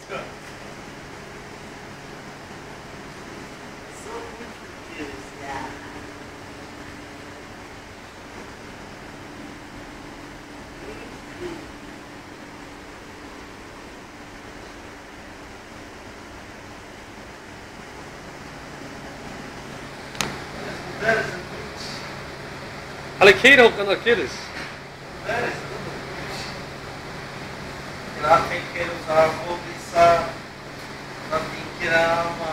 Ale keira kan aqueles. Tem que usar mobilizar na pinquirama.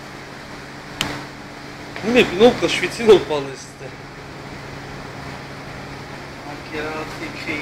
Не, много швецина упала сте. Aquela fiquei.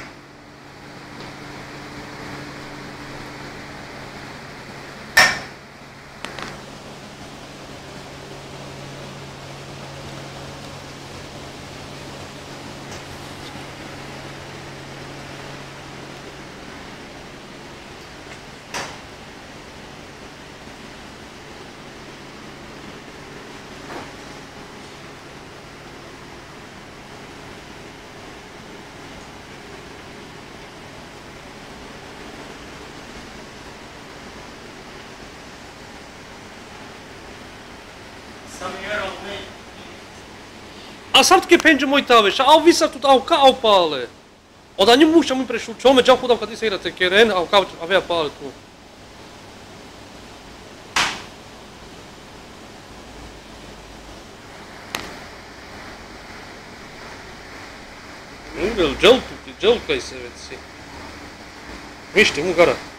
A sartu ke penjë mojtave, a visa tut au ka au pale. O da një mush që më preshu çomë gjaku khudam ka disa te keren, au ka avea pale tu. Ungel gel tu, gel kai se veci. Mišti mu gara.